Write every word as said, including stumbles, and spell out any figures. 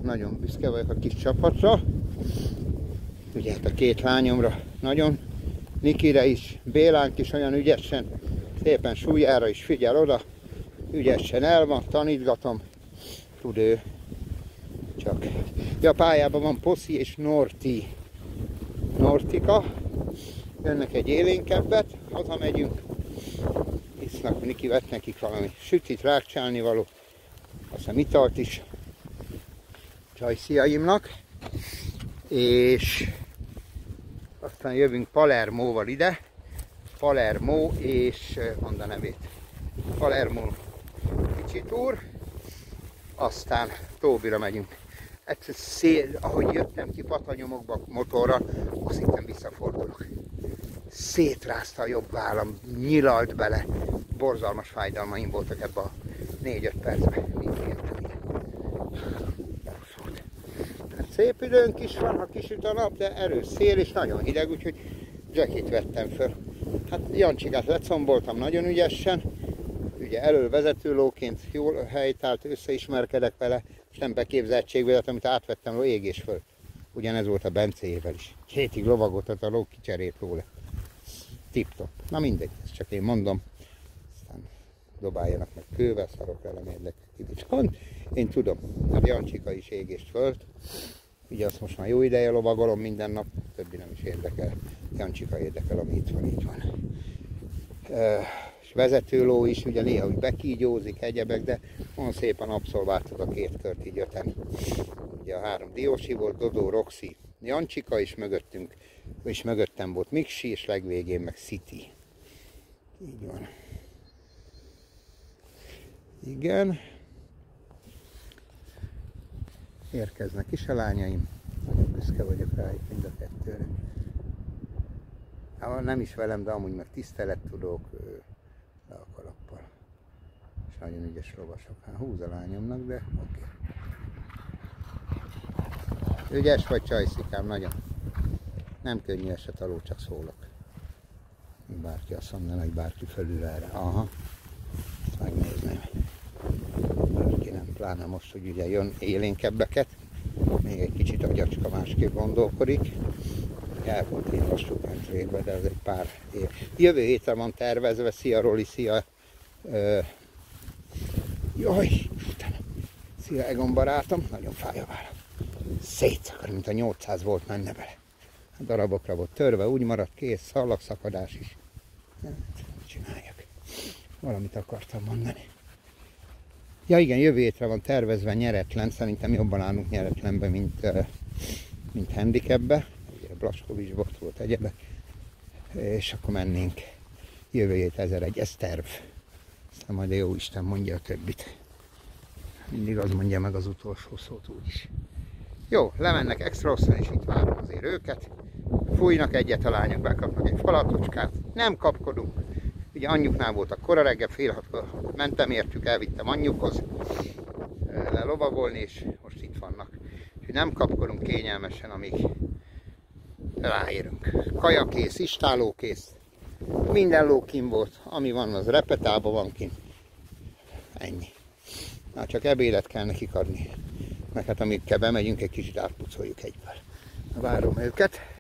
nagyon büszke vagyok a kis csapatra. Ugye hát a két lányomra nagyon, Nikire is, Bélánk is olyan ügyesen, szépen súlyára is figyel oda, ügyesen el van, tanítgatom, tud ő. Csak ja, a pályában van Poszi és Norti. Nortika, jönnek egy élénkebbet, hazamegyünk, isznak, Niki vett nekik valami sütit, rákcsálni való, aztán italt is csajsziaimnak, és aztán jövünk Palermóval ide, Palermo és mondd a nevét, Palermo kicsi túr, aztán Tóbira megyünk. Egyszer szél, ahogy jöttem ki patanyomokba motorral, azt hittem visszafordulok. Szétrázta a jobb vállam, nyilalt bele, borzalmas fájdalmaim voltak ebbe a négy-öt percben, mint értem ide. Hát szép időnk is van, ha kisüt a nap, de erős szél és nagyon hideg, úgyhogy jackit vettem föl. Hát Jancsikát lecomboltam nagyon ügyesen, ugye elől vezetőlóként jól helytált, összeismerkedek vele, és nem beképzeltségvedet, amit átvettem a égés föl. Ugyanez volt a Bencéjével is. Hétig lovagoltat a ló, kicserélt róla. Tip-top. Na mindegy, ezt csak én mondom. Aztán dobáljanak meg kővel, szarok vele, mérlek kicsit. Én tudom, hát Jancsika is égést fölt. Ugye azt most már jó ideje lovagolom minden nap, többi nem is érdekel. Jancsika érdekel, ami itt van, itt van. És vezetőló is, ugye néha úgy bekígyózik, egyebek, de olyan szépen abszolváltuk a két kört így öten. Ugye a három Diósi volt, Dodó, Roxy, Jancsika, és mögöttünk, és mögöttem volt Miksi, és legvégén meg City. Így van. Igen. Érkeznek is a lányaim. Nagyon büszke vagyok rájuk mind a kettőre. Nem is velem, de amúgy meg tisztelettudók, le a kalappal. És nagyon ügyes lovasok. Hát húz a lányomnak, de oké. Okay. Ügyes vagy, csajszikám, nagyon. Nem könnyű eset alól, csak szólok. Bárki azt mondaná, hogy bárki fölül erre. Aha. Ezt megnézném. Bárki nem, pláne most, hogy ugye jön élénkebbeket. Még egy kicsit a gyacska másképp gondolkodik. El volt én lassú pentrékbe, de ez egy pár év. Jövő hétre van tervezve, szia Roli, szia... Ö, jaj, Istenem! Szia Egon barátom, nagyon fáj a vállam. Szétszakad, mint a nyolcszáz volt menne bele. A darabokra volt törve, úgy maradt, kész, szallagszakadás is. Nem csináljak. Valamit akartam mondani. Ja igen, jövő hétre van tervezve nyeretlen, szerintem jobban állunk nyeretlenbe, mint, mint handicapbe. Ugye Blaskovicsból volt egyebek. És akkor mennénk jövő hét ezer-egy, ez terv. Aztán majd a jó Isten mondja a többit. Mindig az mondja meg az utolsó szót úgyis. Jó, lemennek extra hosszan, és itt várom azért őket. Fújnak egyet, a lányok bekapnak egy falatocskát. Nem kapkodunk. Ugye anyjuknál voltak kora reggel, fél hatkor mentem értük, elvittem anyjukhoz lelovagolni, és most itt vannak. Úgyhogy nem kapkodunk, kényelmesen, amíg ráérünk. Kajakész, istálókész, minden ló kint volt, ami van, az repetában van kint. Ennyi. Már csak ebédet kell nekik adni. Meg hát amíg kell bemegyünk, egy kicsit átpucoljuk egyből. Várom őket.